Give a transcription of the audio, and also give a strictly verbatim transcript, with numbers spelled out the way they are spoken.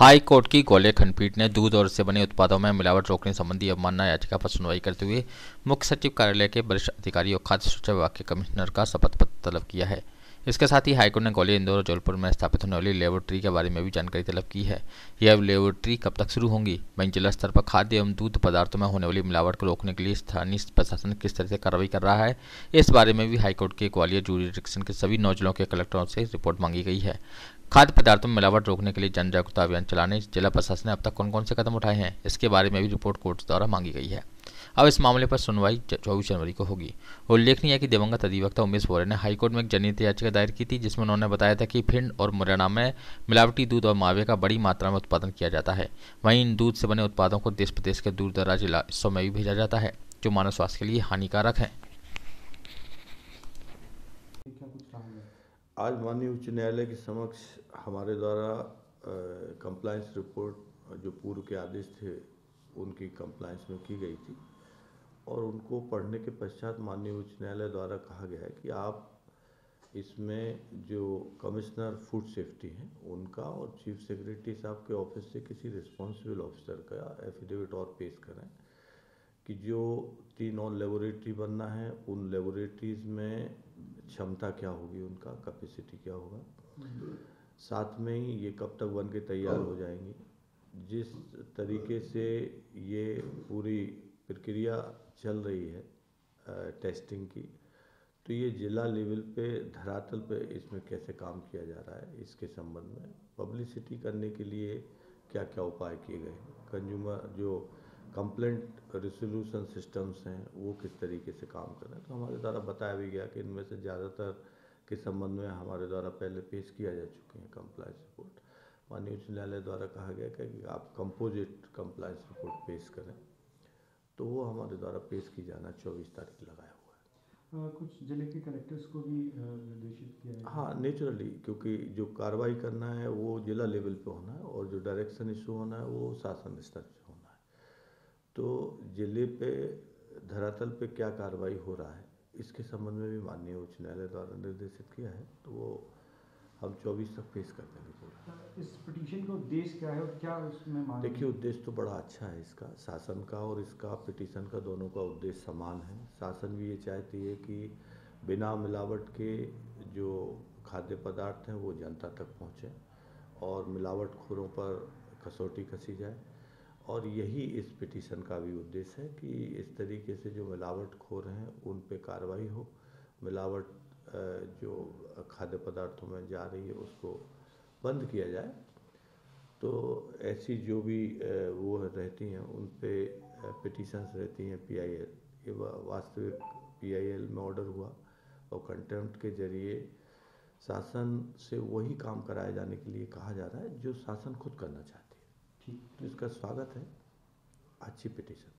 High court की ग्वालियर खंडपीठ ने दूध और उससे बने उत्पादों में मिलावट रोकने संबंधी अवमानना याचिका पर सुनवाई करते हुए मुख्य सचिव कार्यालय के वरिष्ठ अधिकारी और खाद्य सुरक्षा विभाग के कमिश्नर का शपथ पत्र तलब किया है। इसके साथ ही हाईकोर्ट ने ग्वालियर, इंदौर और जबलपुर में स्थापित होने वाली लेबोरेटरी के बारे में भी जानकारी तलब की है। यह लेबोरेटरी कब तक शुरू होंगी, वहीं जिला स्तर पर खाद्य एवं दूध पदार्थों में होने वाली मिलावट को रोकने के लिए स्थानीय प्रशासन किस तरह से कार्रवाई कर रहा है, इस बारे में भी हाईकोर्ट के ग्वालियर जुरिडिक्शन के सभी नौ जिलों के कलेक्टरों से रिपोर्ट मांगी गई है। खाद्य पदार्थों में मिलावट रोकने के लिए जन जागरूकता अभियान चलाने जिला प्रशासन ने अब तक कौन कौन से कदम उठाए हैं, इसके बारे में भी रिपोर्ट कोर्ट द्वारा मांगी गई है। अब इस मामले पर सुनवाई चौबीस जनवरी को होगी। उल्लेखनीय है कि दिवंगत अधिवक्ता उमेश बोरे ने हाईकोर्ट में एक जनहित याचिका दायर की थी, जिसमें उन्होंने बताया था कि भिंड और मुरैना में मिलावटी दूध और मावे का बड़ी मात्रा में उत्पादन किया जाता है। वहीं इन दूध से बने उत्पादों को देश प्रदेश के दूर दराज हिस्सों में भी भेजा जाता है, जो मानव स्वास्थ्य के लिए हानिकारक है। आज माननीय उच्च न्यायालय के समक्ष हमारे द्वारा कंप्लायंस रिपोर्ट जो पूर्व के आदेश थे उनकी कंप्लायंस में की गई थी, और उनको पढ़ने के पश्चात माननीय उच्च न्यायालय द्वारा कहा गया है कि आप इसमें जो कमिश्नर फूड सेफ्टी हैं उनका और चीफ सेक्रेटरी साहब के ऑफिस से किसी रिस्पॉन्सिबल ऑफिसर का एफिडेविट और पेश करें कि जो तीन और लेबोरेटरी बनना है उन लेबोरेटरीज में क्षमता क्या होगी, उनका कैपेसिटी क्या होगा, साथ में ही ये कब तक बन के तैयार हो जाएंगी। जिस तरीके से ये पूरी प्रक्रिया चल रही है टेस्टिंग की, तो ये जिला लेवल पे धरातल पे इसमें कैसे काम किया जा रहा है, इसके संबंध में पब्लिसिटी करने के लिए क्या क्या उपाय किए गए, कंज्यूमर जो कंप्लेंट रिजोल्यूशन सिस्टम्स हैं वो किस तरीके से काम कर रहे हैं। तो हमारे द्वारा बताया भी गया कि इनमें से ज़्यादातर के संबंध में हमारे द्वारा पहले पेश किया जा चुके हैं कंप्लायंस रिपोर्ट। माननीय उच्च न्यायालय द्वारा कहा गया कि आप कंपोजिट कंप्लायंस रिपोर्ट पेश करें, तो वो हमारे द्वारा पेश की जाना चौबीस तारीख लगाया हुआ है। आ, कुछ जिले के कलेक्टर्स को भी निर्देशित किया है। हाँ, नेचुरली, क्योंकि जो कार्रवाई करना है वो जिला लेवल पे होना है और जो डायरेक्शन इशू होना है वो शासन स्तर पे होना है। तो जिले पे धरातल पे क्या कार्रवाई हो रहा है इसके संबंध में भी माननीय उच्च न्यायालय द्वारा निर्देशित किया है, तो वो हम चौबीस तक पेश कर देंगे पूरा। इस पिटीशन का उद्देश्य क्या है और क्या उसमें मांग? देखिए, उद्देश्य तो बड़ा अच्छा है इसका, शासन का और इसका पिटीशन का दोनों का उद्देश्य समान है। शासन भी ये चाहती है कि बिना मिलावट के जो खाद्य पदार्थ हैं वो जनता तक पहुँचे और मिलावटखोरों पर कसौटी कसी जाए, और यही इस पिटीशन का भी उद्देश्य है कि इस तरीके से जो मिलावटखोर हैं उन पे कार्रवाई हो, मिलावट जो खाद्य पदार्थों में जा रही है उसको बंद किया जाए। तो ऐसी जो भी वो रहती हैं उन पे पिटीशंस रहती हैं पी आई एल, ये वास्तविक पी आई एल में ऑर्डर हुआ और कंटेम्प्ट के जरिए शासन से वही काम कराए जाने के लिए कहा जा रहा है जो शासन खुद करना चाहती है। ठीक, तो इसका स्वागत है, अच्छी पिटीशन।